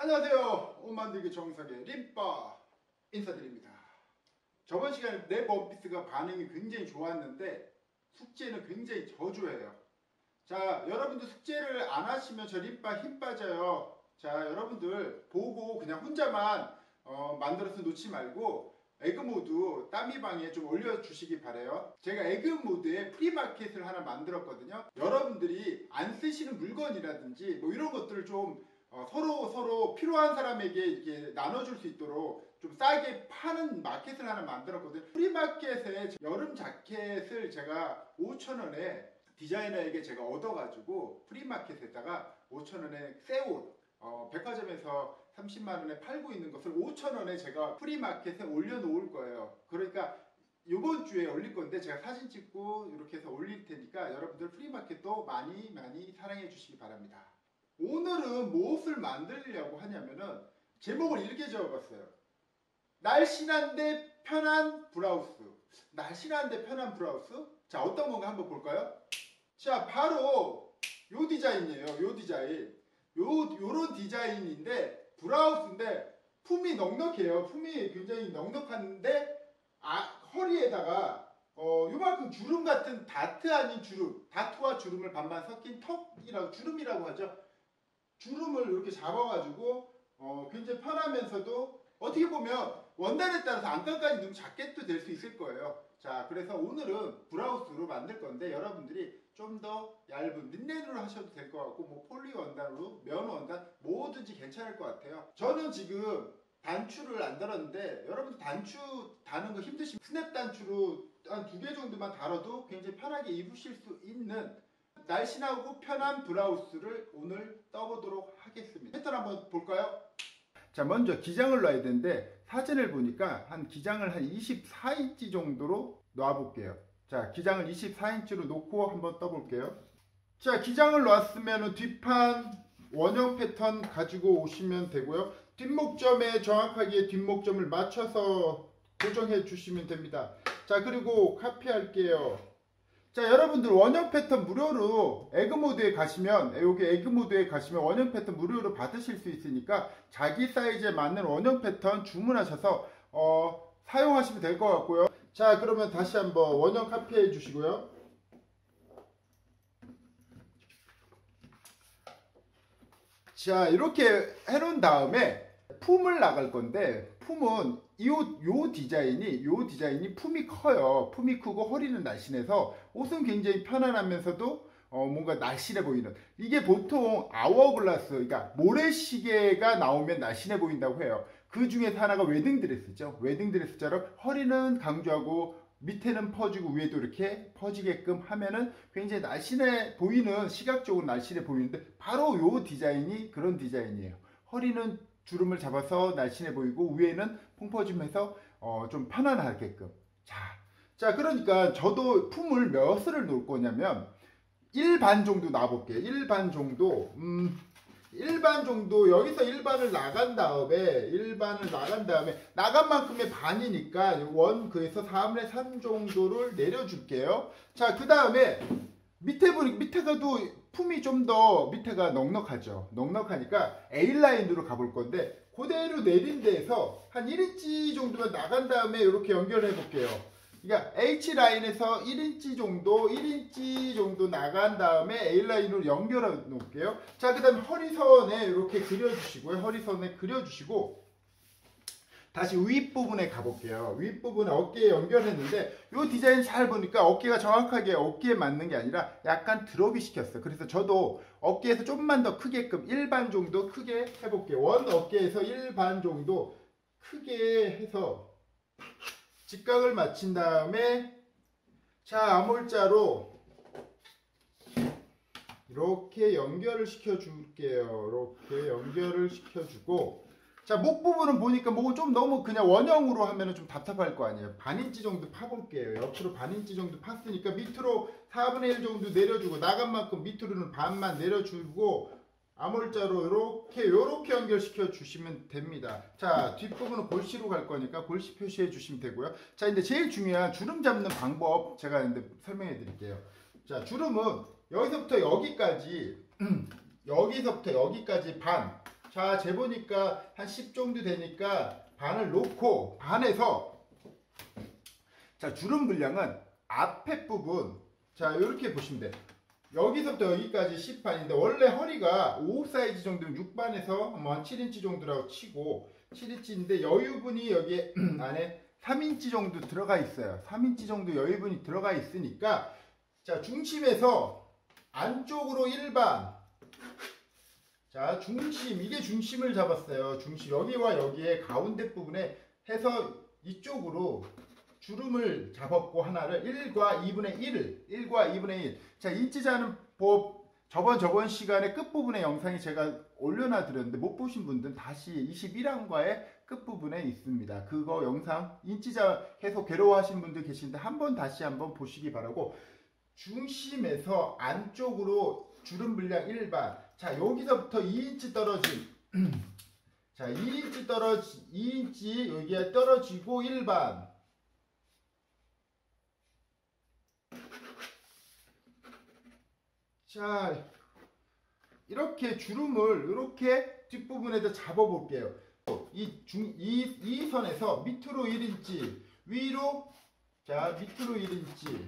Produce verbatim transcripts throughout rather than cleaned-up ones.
안녕하세요. 옷 만들기 정석의 림바 인사드립니다. 저번 시간에 랩 원피스가 반응이 굉장히 좋았는데 숙제는 굉장히 저조해요. 자, 여러분들 숙제를 안 하시면 저 림바 힘 빠져요. 자, 여러분들 보고 그냥 혼자만 어, 만들어서 놓지 말고 에그모드 따미방에 좀 올려주시기 바래요. 제가 에그모드에 프리마켓을 하나 만들었거든요. 여러분들이 안 쓰시는 물건이라든지 뭐 이런 것들을 좀 어, 서로 서로 필요한 사람에게 이렇게 나눠줄 수 있도록 좀 싸게 파는 마켓을 하나 만들었거든요. 프리마켓에 여름 자켓을 제가 오천 원에 디자이너에게 제가 얻어가지고 프리마켓에다가 오천 원에 새 옷 어, 백화점에서 삼십만 원에 팔고 있는 것을 오천 원에 제가 프리마켓에 올려놓을 거예요. 그러니까 이번 주에 올릴 건데 제가 사진 찍고 이렇게 해서 올릴 테니까 여러분들 프리마켓도 많이 많이 사랑해 주시기 바랍니다. 오늘은 무엇을 만들려고 하냐면은 제목을 이렇게 적었어요. 날씬한데 편한 브라우스. 날씬한데 편한 브라우스? 자, 어떤 건가 한번 볼까요? 자, 바로 요 디자인이에요. 요 디자인. 요, 요런 디자인인데 브라우스인데 품이 넉넉해요. 품이 굉장히 넉넉한데 아, 허리에다가 어, 요만큼 주름 같은 다트 아닌 주름, 다트와 주름을 반반 섞인 턱이라고, 주름이라고 하죠. 주름을 이렇게 잡아가지고 어, 굉장히 편하면서도 어떻게 보면 원단에 따라서 안감까지 넣으면 자켓도 될 수 있을 거예요. 자, 그래서 오늘은 브라우스로 만들 건데 여러분들이 좀 더 얇은 린넨으로 하셔도 될 것 같고 뭐 폴리 원단으로, 면 원단 뭐든지 괜찮을 것 같아요. 저는 지금 단추를 안 달았는데 여러분들 단추 다는 거 힘드시면 스냅 단추로 한 두 개 정도만 달아도 굉장히 편하게 입으실 수 있는 날씬하고 편한 브라우스를 오늘 떠보도록 하겠습니다. 패턴 한번 볼까요? 자, 먼저 기장을 놔야 되는데 사진을 보니까 한 기장을 한 이십사 인치 정도로 놔 볼게요. 자, 기장을 이십사 인치로 놓고 한번 떠볼게요. 자, 기장을 놨으면 뒷판 원형 패턴 가지고 오시면 되고요. 뒷목점에 정확하게 뒷목점을 맞춰서 고정해 주시면 됩니다. 자, 그리고 카피할게요. 자, 여러분들 원형 패턴 무료로 에그모드에 가시면, 여기 에그모드에 가시면 원형 패턴 무료로 받으실 수 있으니까 자기 사이즈에 맞는 원형 패턴 주문하셔서 어, 사용하시면 될 것 같고요. 자, 그러면 다시 한번 원형 카피해 주시고요. 자, 이렇게 해놓은 다음에 품을 나갈 건데 품은 이 옷, 요 디자인이 요 디자인이 품이 커요. 품이 크고 허리는 날씬해서 옷은 굉장히 편안하면서도 어, 뭔가 날씬해 보이는, 이게 보통 아워글라스, 그러니까 모래시계가 나오면 날씬해 보인다고 해요. 그 중에서 하나가 웨딩드레스죠. 웨딩드레스처럼 허리는 강조하고 밑에는 퍼지고 위에도 이렇게 퍼지게끔 하면은 굉장히 날씬해 보이는, 시각적으로 날씬해 보이는데 바로 요 디자인이 그런 디자인이에요. 허리는 주름을 잡아서 날씬해 보이고 위에는 퐁퍼짐해서 어, 좀 편안하게끔. 자, 자, 그러니까 저도 품을 몇을 놓을 거냐면 일 반 정도 놔볼게요. 일 반 정도, 음, 일 반 정도, 여기서 일 반을 나간 다음에 일 반을 나간 다음에 나간 만큼의 반이니까 원 그에서 사분의 삼 정도를 내려줄게요. 자, 그 다음에 밑에 보니 밑에가도 품이 좀 더 밑에가 넉넉하죠. 넉넉하니까 A라인으로 가볼 건데 그대로 내린 데에서 한 일 인치 정도만 나간 다음에 이렇게 연결해 볼게요. 그러니까 H라인에서 일 인치 정도, 일 인치 정도 나간 다음에 A라인으로 연결해 놓을게요. 자, 그 다음에 허리선에 이렇게 그려주시고요. 허리선에 그려주시고 다시 윗부분에 가볼게요. 윗부분에 어깨에 연결했는데 이 디자인 잘 보니까 어깨가 정확하게 어깨에 맞는 게 아니라 약간 드롭이 시켰어요. 그래서 저도 어깨에서 좀만 더 크게끔 일 반 정도 크게 해볼게요. 원 어깨에서 일 반 정도 크게 해서 직각을 맞춘 다음에 자, 아몰자로 이렇게 연결을 시켜줄게요. 이렇게 연결을 시켜주고, 자, 목 부분은 보니까 목은 좀 너무 그냥 원형으로 하면 좀 답답할 거 아니에요. 반 인치 정도 파볼게요. 옆으로 반 인치 정도 팠으니까 밑으로 사분의 일 정도 내려주고 나간 만큼 밑으로는 반만 내려주고 아몰자로 이렇게 이렇게 연결시켜 주시면 됩니다. 자, 뒷부분은 골시로 갈 거니까 골시 표시해 주시면 되고요. 자, 이제 제일 중요한 주름 잡는 방법 제가 이제 설명해 드릴게요. 자, 주름은 여기서부터 여기까지 여기서부터 여기까지 반, 자, 재보니까 한 십 정도 되니까 반을 놓고 반에서 자, 주름 분량은 앞에 부분 자, 이렇게 보시면 돼요. 여기서부터 여기까지 십 반인데 원래 허리가 오 사이즈 정도면 육 반에서 뭐 한 칠 인치 정도라고 치고 칠 인치인데 여유분이 여기 안에 삼 인치 정도 들어가 있어요. 삼 인치 정도 여유분이 들어가 있으니까 자, 중심에서 안쪽으로 일 반 자, 중심 이게 중심을 잡았어요. 중심 여기와 여기에 가운데 부분에 해서 이쪽으로 주름을 잡았고 하나를 일과 이분의 일을 일과 이분의 일. 자, 인치 자는 법 저번 저번 시간에 끝부분의 영상이 제가 올려놔 드렸는데 못 보신 분들은 다시 이십일 항과의 끝부분에 있습니다. 그거 영상 인치자 계속 괴로워하시는 분들 계신데 한번 다시 한번 보시기 바라고 중심에서 안쪽으로 주름 분량 일 반. 자, 여기서부터 이 인치 떨어진 자, 이 인치 떨어지 이 인치 여기에 떨어지고 일 반. 자, 이렇게 주름을 이렇게 뒷부분에다 잡아 볼게요. 이 중 이 이 선에서 밑으로 일 인치, 위로 자, 밑으로 일 인치,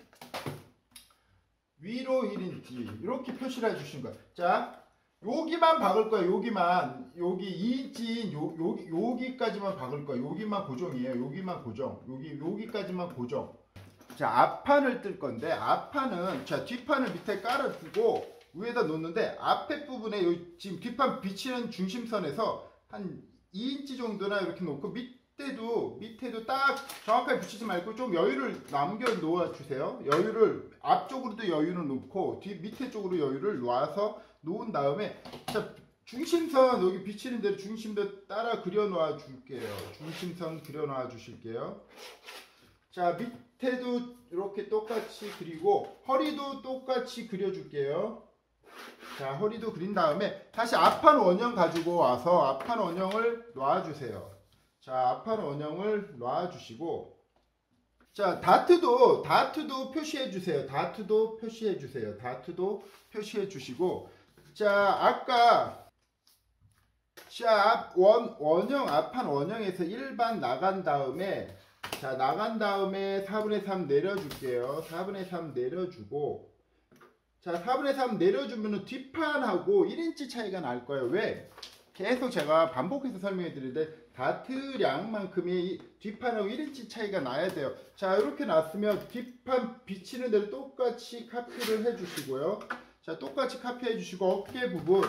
위로 일 인치 이렇게 표시를 해 주신 거예요. 자, 여기만 박을 거예요. 여기만 여기 이 인치인 요 여기 여기까지만 박을 거예요. 여기만 고정이에요. 여기만 고정. 여기 여기까지만 고정. 자, 앞판을 뜰 건데 앞판은 자, 뒷판을 밑에 깔아두고 위에다 놓는데 앞에 부분에 요, 지금 뒷판 비치는 중심선에서 한 이 인치 정도나 이렇게 놓고 밑에도 밑에도 딱 정확하게 붙이지 말고 좀 여유를 남겨 놓아 주세요. 여유를 앞쪽으로도 여유를 놓고 뒤 밑에 쪽으로 여유를 놔서 놓은 다음에 자, 중심선 여기 비치는 대로 중심도 따라 그려 놓아 줄게요. 중심선 그려 놓아 주실게요. 자, 밑에도 이렇게 똑같이 그리고 허리도 똑같이 그려줄게요. 자, 허리도 그린 다음에 다시 앞판 원형 가지고 와서 앞판 원형을 놔주세요. 자, 앞판 원형을 놔주시고 자, 다트도 다트도 표시해 주세요. 다트도 표시해 주세요. 다트도 표시해 주시고 자, 아까 자, 원, 원형 앞판 원형에서 일 반 나간 다음에 자, 나간 다음에 사분의 삼 내려줄게요. 사분의 삼 내려주고 자, 사분의 삼 내려주면 뒷판하고 일 인치 차이가 날 거예요. 왜? 계속 제가 반복해서 설명해 드리는데 다트량만큼이 뒷판하고 일 인치 차이가 나야 돼요. 자, 이렇게 놨으면 뒷판 비치는 대로 똑같이 카피를 해 주시고요. 자, 똑같이 카피해 주시고 어깨 부분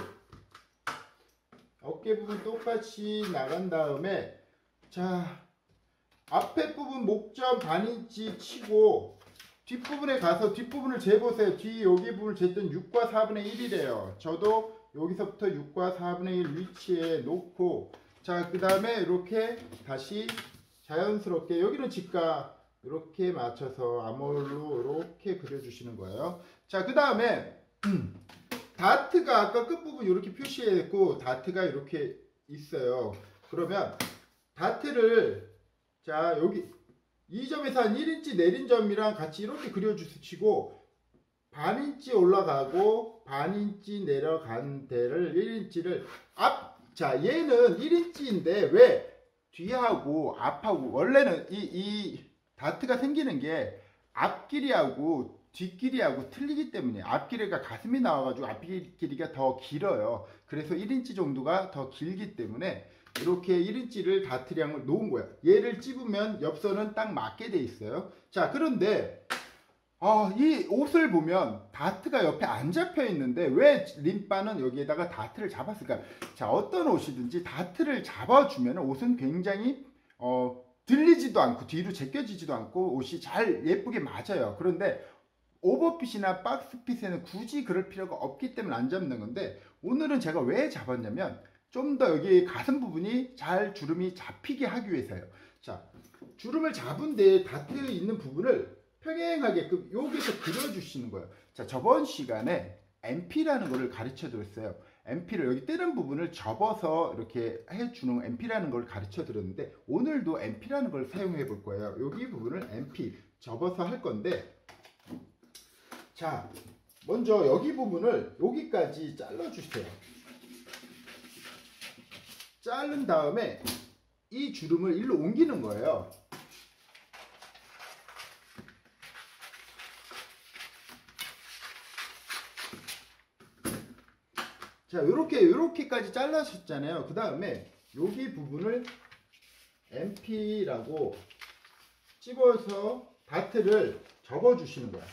어깨 부분 똑같이 나간 다음에 자, 앞에 부분 목점 반 인치 치고 뒷부분에 가서 뒷부분을 재보세요. 뒤 여기 부분을 쟀더니 육과 사분의 일이래요. 저도 여기서부터 육과 사분의 일 위치에 놓고 자, 그 다음에 이렇게 다시 자연스럽게 여기는 직각 이렇게 맞춰서 아몰로 이렇게 그려주시는 거예요. 자, 그 다음에 다트가 아까 끝부분 이렇게 표시했고 다트가 이렇게 있어요. 그러면 다트를 자, 여기 이 점에서 한 일 인치 내린 점이랑 같이 이렇게 그려주시고 반 인치 올라가고 반 인치 내려간 데를 일 인치를 앞, 자, 얘는 일 인치인데 왜 뒤하고 앞하고 원래는 이, 이 다트가 생기는 게 앞길이하고 뒷길이하고 틀리기 때문에 앞길이가 가슴이 나와가지고 앞길이가 더 길어요. 그래서 일 인치 정도가 더 길기 때문에 이렇게 일 인치를 다트량을 놓은 거야. 얘를 찝으면 옆선은 딱 맞게 돼 있어요. 자, 그런데 어, 이 옷을 보면 다트가 옆에 안 잡혀 있는데 왜 림바는 여기에다가 다트를 잡았을까? 자, 어떤 옷이든지 다트를 잡아주면 옷은 굉장히 어, 들리지도 않고 뒤로 제껴지지도 않고 옷이 잘 예쁘게 맞아요. 그런데 오버핏이나 박스핏에는 굳이 그럴 필요가 없기 때문에 안 잡는 건데 오늘은 제가 왜 잡았냐면 좀 더 여기 가슴 부분이 잘 주름이 잡히게 하기 위해서요. 자, 주름을 잡은 데에 다트 있는 부분을 평행하게끔 여기서 그려주시는 거예요. 자, 저번 시간에 엠피라는 거를 가르쳐 드렸어요. 엠피를 여기 뜨는 부분을 접어서 이렇게 해주는 엠피라는 걸 가르쳐 드렸는데 오늘도 엠피라는 걸 사용해 볼 거예요. 여기 부분을 엠피 접어서 할 건데 자, 먼저 여기 부분을 여기까지 잘라 주세요. 자른 다음에 이 주름을 일로 옮기는 거예요. 자, 요렇게 요렇게까지 잘라셨잖아요. 그 다음에 여기 부분을 엠피라고 집어서 다트를 접어 주시는 거야.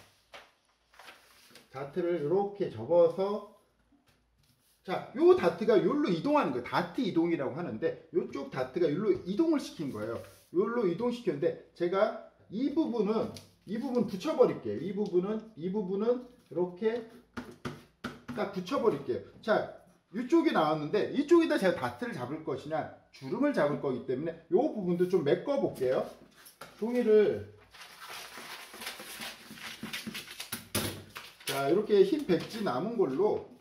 다트를 이렇게 접어서, 자, 요 다트가 요로 이동하는 거예요. 다트 이동이라고 하는데 요쪽 다트가 요로 이동을 시킨 거예요. 요로 이동시켰는데 제가 이 부분은 이 부분 붙여버릴게요. 이 부분은 이 부분은 이렇게 딱 붙여버릴게요. 자, 이쪽이 나왔는데 이쪽에다 제가 다트를 잡을 것이냐 주름을 잡을 거기 때문에 이 부분도 좀 메꿔 볼게요. 종이를, 자, 이렇게 흰 백지 남은 걸로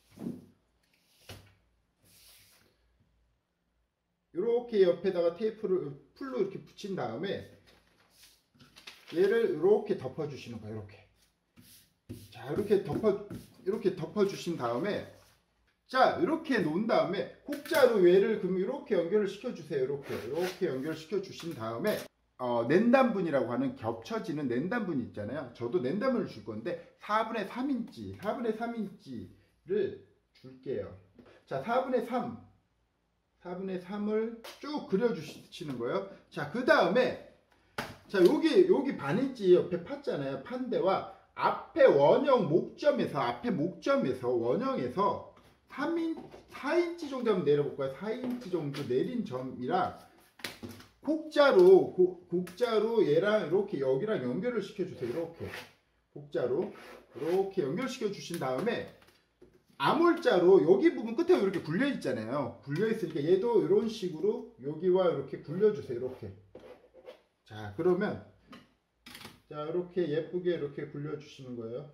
이렇게 옆에다가 테이프를 풀로 이렇게 붙인 다음에 얘를 이렇게 덮어 주시는 거예요. 이렇게. 자, 이렇게 덮어 이렇게 덮어 주신 다음에, 자, 이렇게 놓은 다음에 곡자로 얘를 그럼 이렇게 연결을 시켜 주세요. 이렇게 이렇게 연결시켜 주신 다음에 어, 낸단분이라고 하는 겹쳐지는 낸단분 있잖아요. 저도 낸단분을 줄 건데 사분의 삼 인치 사분의 삼 인치를 줄게요. 자, 사분의 삼 사분의 삼을 쭉 그려 주시는 거예요. 자, 그 다음에, 자, 여기 여기 반 인치 옆에 팠잖아요. 판대와 앞에 원형 목점에서 앞에 목점에서 원형에서 삼 인치, 사 인치 정도 한번 내려볼까요? 사 인치 정도 내린 점이랑 곡자로 고, 곡자로 얘랑 이렇게 여기랑 연결을 시켜주세요. 이렇게 곡자로 이렇게 연결시켜 주신 다음에 아몰자로 여기 부분 끝에 이렇게 굴려 있잖아요. 굴려 있으니까 얘도 이런 식으로 여기와 이렇게 굴려주세요. 이렇게. 자, 그러면 자, 이렇게 예쁘게 이렇게 굴려 주시는 거예요.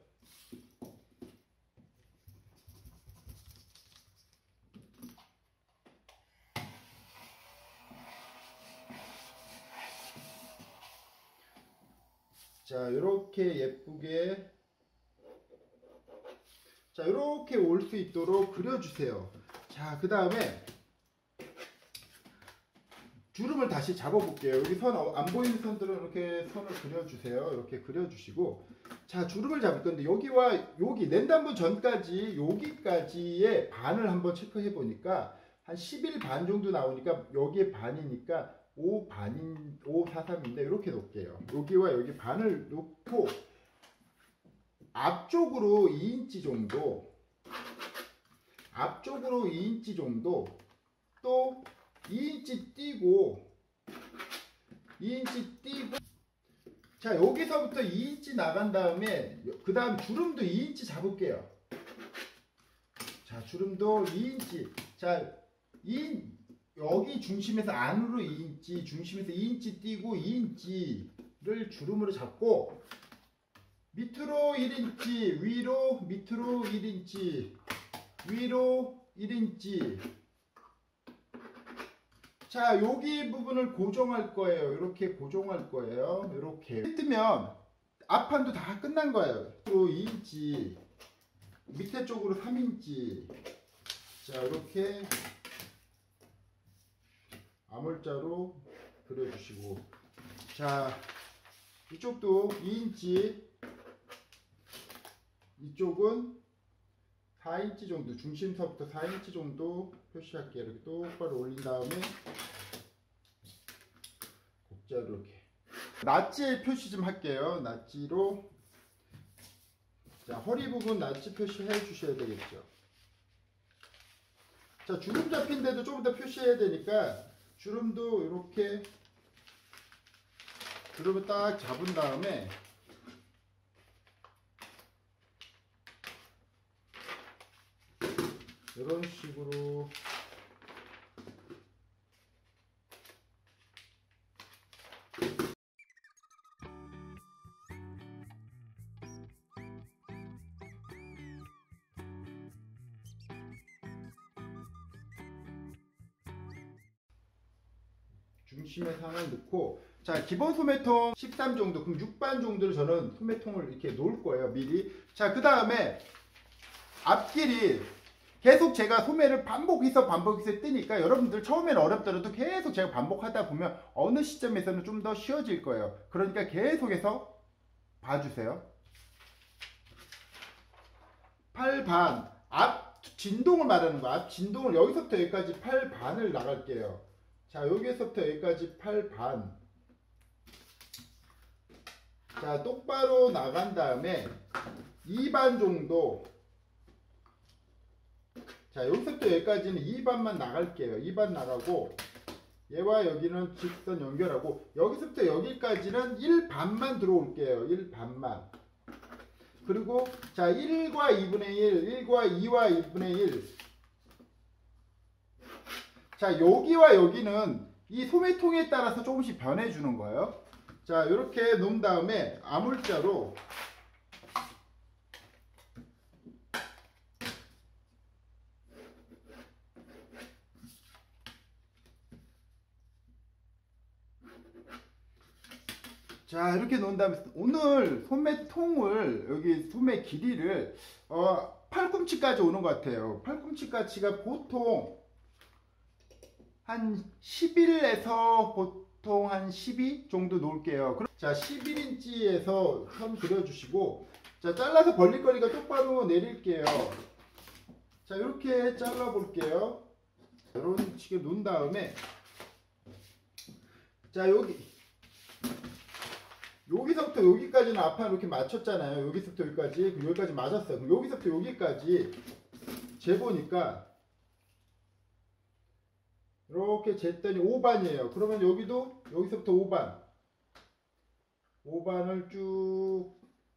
자, 이렇게 예쁘게, 자, 이렇게 올 수 있도록 그려주세요. 자, 그 다음에 주름을 다시 잡아볼게요. 여기 선, 안 보이는 선들은 이렇게 선을 그려주세요. 이렇게 그려주시고, 자, 주름을 잡을 건데 여기와 여기 낸단분 전까지 여기까지의 반을 한번 체크해 보니까 한 십일 반 정도 나오니까 여기에 반이니까 오 반인 오 사십삼인데 이렇게 놓을게요. 여기와 여기 반을 놓고 앞쪽으로 이 인치 정도, 앞쪽으로 이 인치 정도, 또 이 인치 띄고 이 인치 띄고, 자, 여기서부터 이 인치 나간 다음에 그 다음 주름도 이 인치 잡을게요. 자, 주름도 이 인치. 자, 이 여기 중심에서 안으로 이 인치, 중심에서 이 인치 띄고 이 인치를 주름으로 잡고 밑으로 일 인치, 위로 밑으로 일 인치, 위로 일 인치. 자, 여기 부분을 고정할 거예요. 이렇게 고정할 거예요. 이렇게 뜨면 앞판도 다 끝난 거예요. 또 이 인치, 밑에 쪽으로 삼 인치. 자, 이렇게 아몰자로 그려주시고, 자, 이쪽도 이 인치, 이쪽은 사 인치 정도, 중심서부터 사 인치 정도 표시할게요. 이렇게 똑바로 올린 다음에 곡자로 이렇게 낫지 표시 좀 할게요. 낫지로, 자, 허리 부분 낫지 표시해 주셔야 되겠죠. 자, 주름 잡힌 데도 조금 더 표시해야 되니까 주름도 이렇게 주름을 딱 잡은 다음에 이런 식으로 중심에 상을 넣고, 자, 기본 소매통 십삼 정도, 그럼 육 반 정도를 저는 소매통을 이렇게 놓을 거예요, 미리. 자, 그 다음에 앞길이 계속 제가 소매를 반복해서 반복해서 뜨니까 여러분들 처음에는 어렵더라도 계속 제가 반복하다 보면 어느 시점에서는 좀 더 쉬워질 거예요. 그러니까 계속해서 봐주세요. 팔 반, 앞 진동을 말하는 거. 앞 진동을 여기서부터 여기까지 팔 반을 나갈게요. 자, 여기서부터 여기까지 팔 반. 자, 똑바로 나간 다음에 이 반 정도. 자, 여기서부터 여기까지는 이 반만 나갈게요. 이 반 나가고 얘와 여기는 직선 연결하고 여기서부터 여기까지는 일 반만 들어올게요. 일 반만. 그리고 자, 일과 이분의 일, 일과 이와 이분의 일. 자, 여기와 여기는 이 소매통에 따라서 조금씩 변해주는 거예요. 자, 이렇게 놓은 다음에 아물자로 자, 이렇게 놓은 다음에 오늘 소매통을 여기 소매 길이를 어, 팔꿈치까지 오는 것 같아요. 팔꿈치까지가 보통 한 십일에서 보통 한 십이 정도 놓을게요. 자, 십일 인치에서 선 그려주시고 자, 잘라서 벌릴 거니까 똑바로 내릴게요. 자, 이렇게 잘라 볼게요. 이런 식으로 놓은 다음에 자, 여기 여기서부터 여기까지는 앞판 이렇게 맞췄잖아요. 여기서부터 여기까지. 그럼 여기까지 맞았어요. 그럼 여기서부터 여기까지 재보니까 이렇게 쟀더니 오 반이에요. 그러면 여기도 여기서부터 오 반. 오 반을 쭉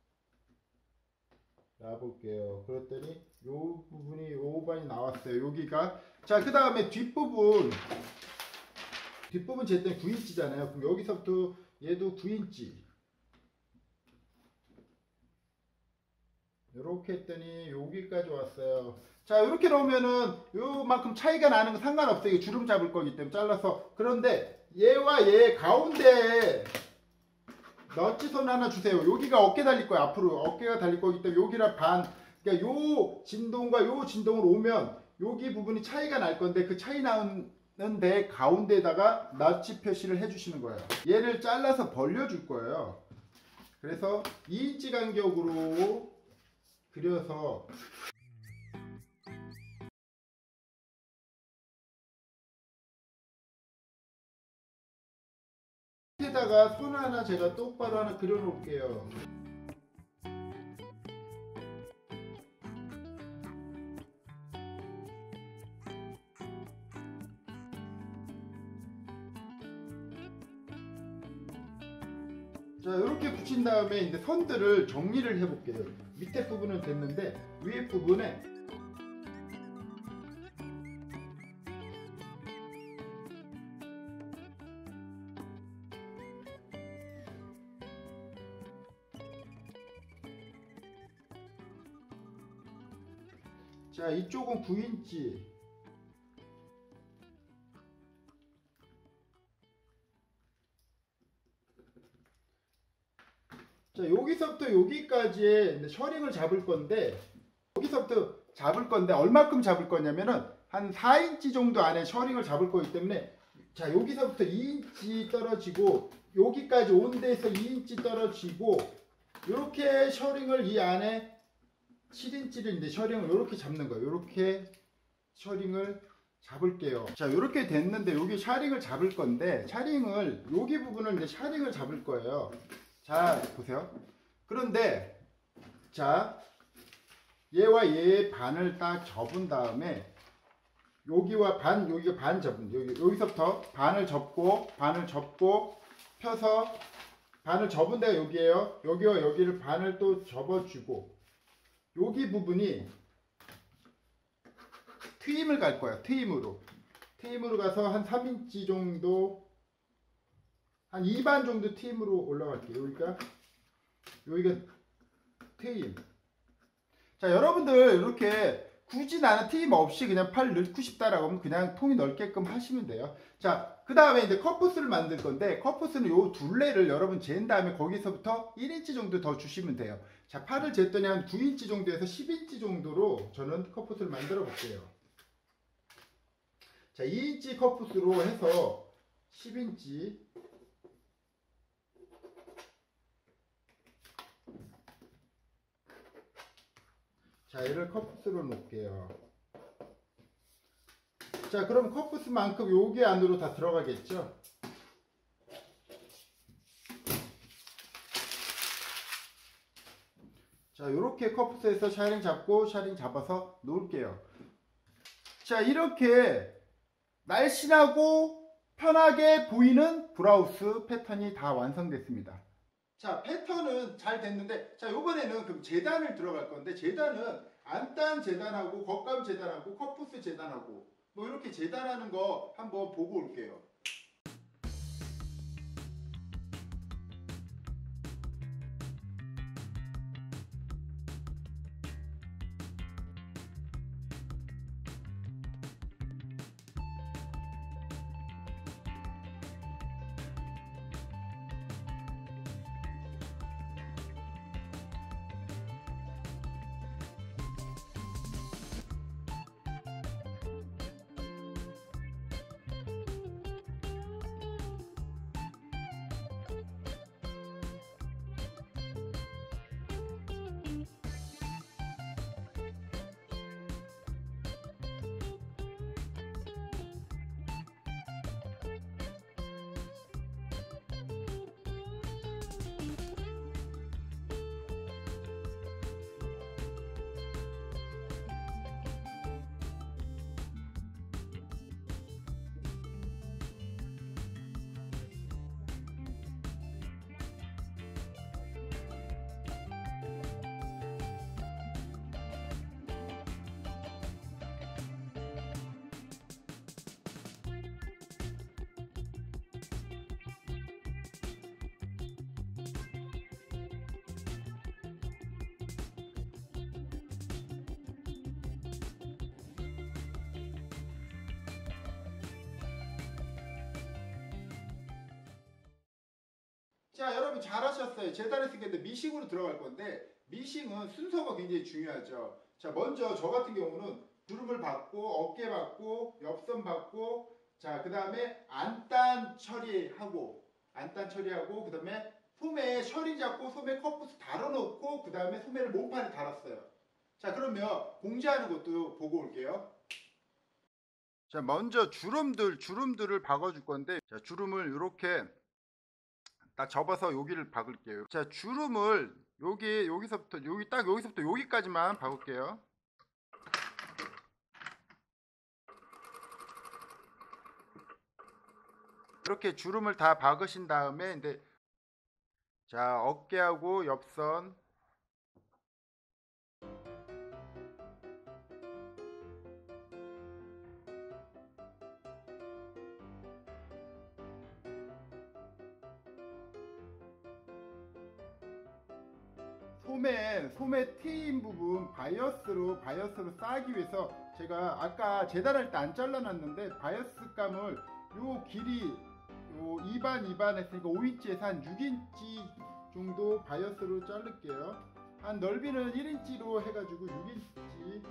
놔볼게요. 그랬더니 요 부분이 오 반이 나왔어요. 여기가. 자, 그 다음에 뒷부분. 뒷부분 쟀더니 구 인치잖아요. 그럼 여기서부터 얘도 구 인치. 이렇게 했더니 여기까지 왔어요. 자, 이렇게 넣으면은 요만큼 차이가 나는 거 상관없어요. 이게 주름 잡을 거기 때문에 잘라서. 그런데 얘와 얘 가운데에 너치선 하나 주세요. 여기가 어깨 달릴 거예요. 앞으로 어깨가 달릴 거기 때문에 여기랑 반. 그러니까 요 진동과 요 진동으로 오면 여기 부분이 차이가 날 건데 그 차이 나는데 가운데다가 너치 표시를 해주시는 거예요. 얘를 잘라서 벌려줄 거예요. 그래서 이 인치 간격으로 그려서 밑에다가 선 하나 제가 똑바로 하나 그려 놓을게요. 자, 이렇게 붙인 다음에 이제 선들을 정리를 해 볼게요. 밑에 부분은 됐는데 위에 부분에 자, 이쪽은 구 인치. 자, 여기서부터 여기까지의 셔링을 잡을 건데 여기서부터 잡을 건데 얼마큼 잡을 거냐면은 한 사 인치 정도 안에 셔링을 잡을 거기 때문에 자, 여기서부터 이 인치 떨어지고 여기까지 온 데에서 이 인치 떨어지고 이렇게 셔링을 이 안에 칠 인치를 이제 셔링을 이렇게 잡는 거예요. 이렇게 셔링을 잡을게요. 자, 이렇게 됐는데 여기 샤링을 잡을 건데 샤링을 여기 부분을 이제 샤링을 잡을 거예요. 자, 보세요. 그런데 자, 얘와 얘의 반을 딱 접은 다음에 여기와 반, 여기가 반 접은 여기, 여기서부터 반을 접고 반을 접고 펴서 반을 접은 데가 여기에요. 여기와 여기를 반을 또 접어주고 여기 부분이 트임을 갈 거야. 트임으로 트임으로 가서 한 삼 인치 정도 한 이 반 정도 트임으로 올라갈게요. 여기가 여기가 트임. 자, 여러분들 이렇게 굳이 나는 튀김 없이 그냥 팔 넣고 싶다라고 하면 그냥 통이 넓게끔 하시면 돼요. 자, 그 다음에 이제 컵부스를 만들 건데, 컵부스는 요 둘레를 여러분 잰 다음에 거기서부터 일 인치 정도 더 주시면 돼요. 자, 팔을 쟀더니 한 구 인치 정도에서 십 인치 정도로 저는 컵부스를 만들어 볼게요. 자, 이 인치 컵부스로 해서 십 인치. 자, 얘를 컵부스로 놓을게요. 자, 그럼 컵부스만큼 여기 안으로 다 들어가겠죠? 자, 이렇게 컵부스에서 샤링 잡고 샤링 잡아서 놓을게요. 자, 이렇게 날씬하고 편하게 보이는 브라우스 패턴이 다 완성됐습니다. 자, 패턴은 잘 됐는데, 자, 요번에는 그럼 재단을 들어갈 건데, 재단은 안단 재단하고 겉감 재단하고 컵부스 재단하고 뭐 이렇게 재단하는 거 한번 보고 올게요. 자, 여러분 잘하셨어요. 재단했으니까 미싱으로 들어갈 건데, 미싱은 순서가 굉장히 중요하죠. 자, 먼저 저 같은 경우는 주름을 받고 어깨 받고 옆선 받고, 자, 그 다음에 안단 처리하고 안단 처리하고 그 다음에 소매에 셔링 잡고 소매 컵부스 달아놓고 그 다음에 소매를 몸판에 달았어요. 자, 그러면 공지하는 것도 보고 올게요. 자, 먼저 주름들 주름들을 박아줄 건데, 자, 주름을 이렇게 딱 접어서 여기를 박을게요. 자, 주름을 여기 여기서부터 여기 딱 여기서부터 여기까지만 박을게요. 이렇게 주름을 다 박으신 다음에 이제 자, 어깨하고 옆선 소매 소매 T인 부분 바이어스로 바이어스로 쌓기 위해서 제가 아까 재단할 때 안 잘라놨는데 바이어스 감을 요 길이 요 이 반 이 반 했으니까 오 인치에서 한 육 인치 정도 바이어스로 자를게요. 한 넓이는 일 인치로 해가지고 육 인치.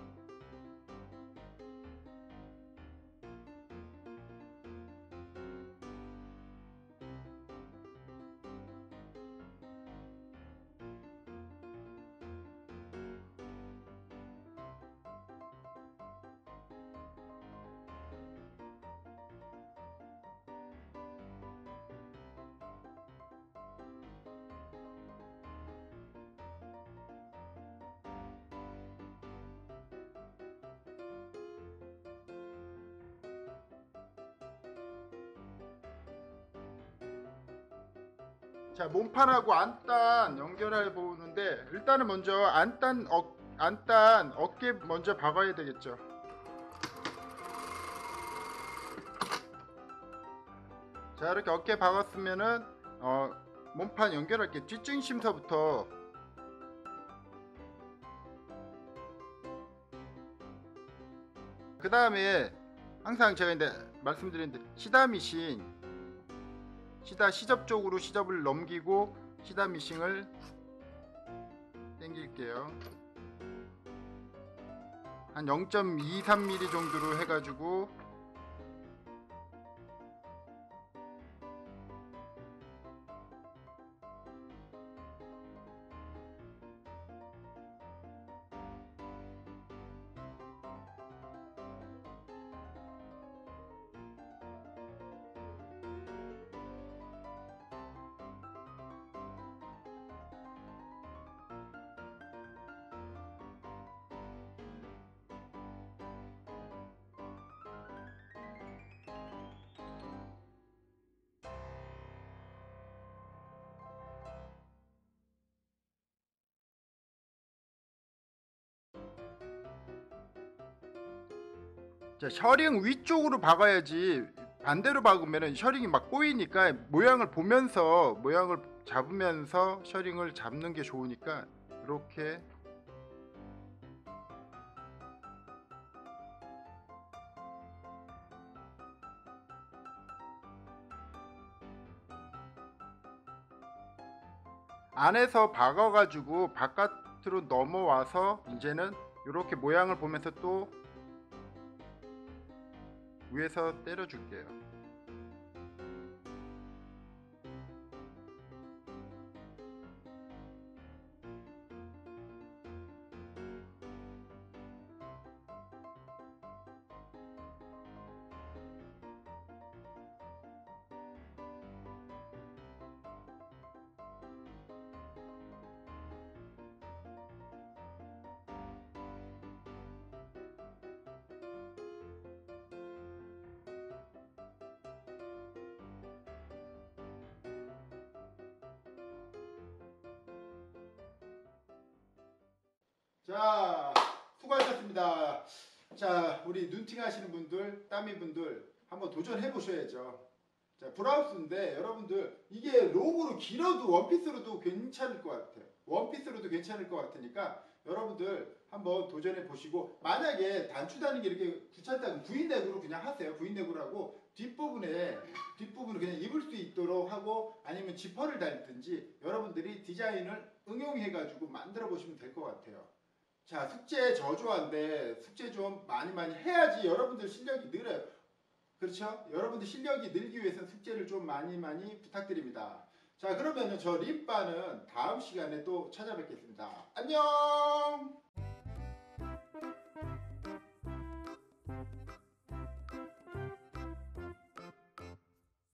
자, 몸판하고 안단 연결해 보는데, 일단은 먼저 안단 어, 안단 어깨 먼저 박아야 되겠죠. 자, 이렇게 어깨 박았으면은 어, 몸판 연결할게. 뒷중심서부터 그 다음에 항상 제가 이제 말씀드렸는데 시다 미싱, 시다 시접 쪽으로 시접을 넘기고 시다 미싱을 당길게요. 한 영 점 이삼 밀리미터 정도로 해가지고 자, 셔링 위쪽으로 박아야지 반대로 박으면 셔링이 막 꼬이니까 모양을 보면서 모양을 잡으면서 셔링을 잡는 게 좋으니까 이렇게 안에서 박아가지고 바깥으로 넘어와서 이제는 이렇게 모양을 보면서 또 위에서 때려 줄게요. 자, 수고하셨습니다. 자, 우리 눈팅 하시는 분들, 따미 분들 한번 도전해 보셔야죠. 자, 브라우스인데 여러분들 이게 롱으로 길어도 원피스로도 괜찮을 것 같아요. 원피스로도 괜찮을 것 같으니까 여러분들 한번 도전해 보시고, 만약에 단추 다는 게 이렇게 귀찮다면 V넥으로 그냥 하세요. V넥으로 하고 뒷부분에 뒷부분을 그냥 입을 수 있도록 하고, 아니면 지퍼를 달든지 여러분들이 디자인을 응용해 가지고 만들어 보시면 될 것 같아요. 자, 숙제 저조한데 숙제 좀 많이 많이 해야지 여러분들 실력이 늘어요. 그렇죠? 여러분들 실력이 늘기 위해서 숙제를 좀 많이 많이 부탁드립니다. 자, 그러면은 저 립바는 다음 시간에 또 찾아뵙겠습니다. 안녕!